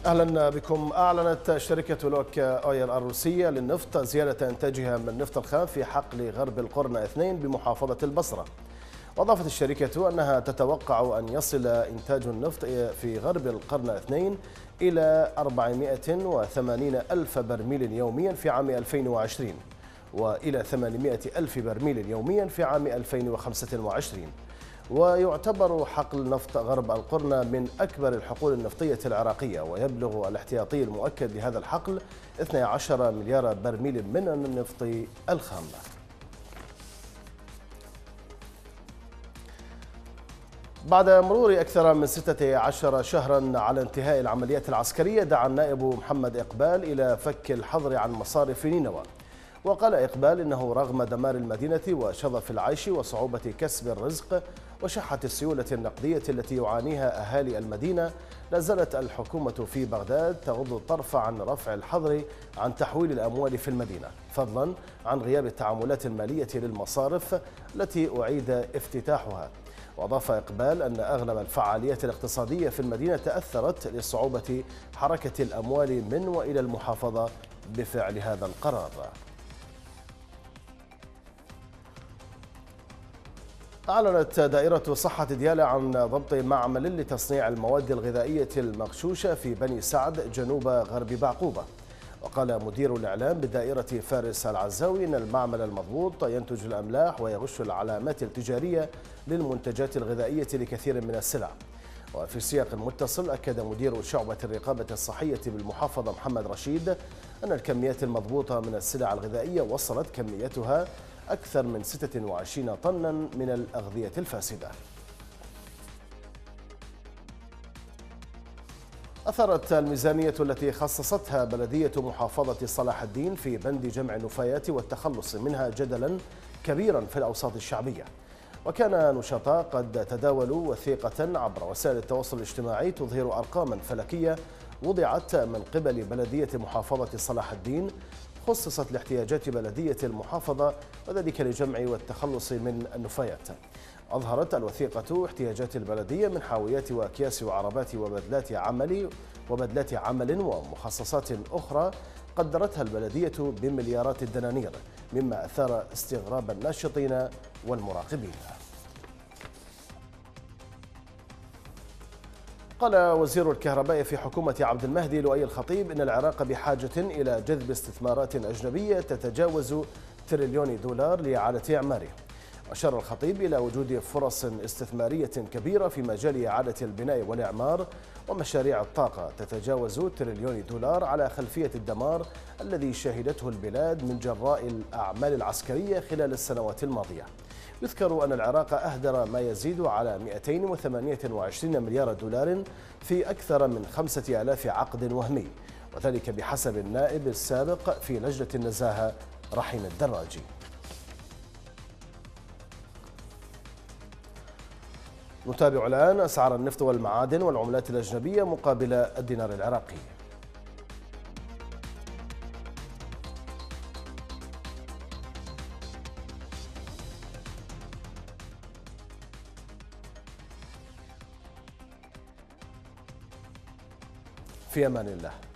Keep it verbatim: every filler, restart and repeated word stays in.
أهلا بكم. أعلنت شركة لوك أويل الروسية للنفط زيادة إنتاجها من النفط الخام في حقل غرب القرنة اثنين بمحافظة البصرة. وأضافت الشركة أنها تتوقع أن يصل إنتاج النفط في غرب القرنة اثنين إلى أربعمائة وثمانين ألف برميل يوميا في عام ألفين وعشرين وإلى ثمانمائة ألف برميل يوميا في عام ألفين وخمسة وعشرين. ويعتبر حقل نفط غرب القرنة من أكبر الحقول النفطية العراقية، ويبلغ الاحتياطي المؤكد لهذا الحقل اثني عشر مليار برميل من النفط الخام. بعد مرور أكثر من ستة عشر شهرا على انتهاء العمليات العسكرية، دعا النائب محمد إقبال إلى فك الحظر عن مصارف نينوى. وقال إقبال إنه رغم دمار المدينة وشظف العيش وصعوبة كسب الرزق وشحة السيولة النقدية التي يعانيها أهالي المدينة، لا زالت الحكومة في بغداد تغض الطرف عن رفع الحظر عن تحويل الأموال في المدينة، فضلا عن غياب التعاملات المالية للمصارف التي أعيد افتتاحها. وأضاف إقبال أن أغلب الفعاليات الاقتصادية في المدينة تأثرت لصعوبة حركة الأموال من وإلى المحافظة بفعل هذا القرار. أعلنت دائرة صحة ديالى عن ضبط معمل لتصنيع المواد الغذائية المغشوشة في بني سعد جنوب غرب بعقوبة. وقال مدير الإعلام بدائرة فارس العزاوي إن المعمل المضبوط ينتج الأملاح ويغش العلامات التجارية للمنتجات الغذائية لكثير من السلع. وفي سياق متصل، أكد مدير شعبة الرقابة الصحية بالمحافظة محمد رشيد أن الكميات المضبوطة من السلع الغذائية وصلت كميتها أكثر من ستة وعشرين طنا من الأغذية الفاسدة. أثرت الميزانية التي خصصتها بلدية محافظة صلاح الدين في بند جمع النفايات والتخلص منها جدلا كبيرا في الأوساط الشعبية. وكان نشطاء قد تداولوا وثيقة عبر وسائل التواصل الاجتماعي تظهر أرقاما فلكية وضعت من قبل بلدية محافظة صلاح الدين خصصت لاحتياجات بلدية المحافظة، وذلك لجمع والتخلص من النفايات. أظهرت الوثيقة احتياجات البلدية من حاويات وأكياس وعربات وبدلات عمل وبدلات عمل ومخصصات أخرى قدرتها البلدية بمليارات الدنانير، مما أثار استغراب الناشطين والمراقبين. قال وزير الكهرباء في حكومة عبد المهدي لؤي الخطيب إن العراق بحاجة إلى جذب استثمارات أجنبية تتجاوز تريليون دولار لإعادة إعماره. أشار الخطيب إلى وجود فرص استثمارية كبيرة في مجال إعادة البناء والإعمار ومشاريع الطاقة تتجاوز تريليون دولار على خلفية الدمار الذي شهدته البلاد من جراء الأعمال العسكرية خلال السنوات الماضية. يذكر أن العراق أهدر ما يزيد على مئتين وثمانية وعشرين مليار دولار في أكثر من خمسة آلاف عقد وهمي، وذلك بحسب النائب السابق في لجنة النزاهة رحيم الدراجي. نتابع الآن أسعار النفط والمعادن والعملات الأجنبية مقابل الدينار العراقي. في أمان الله.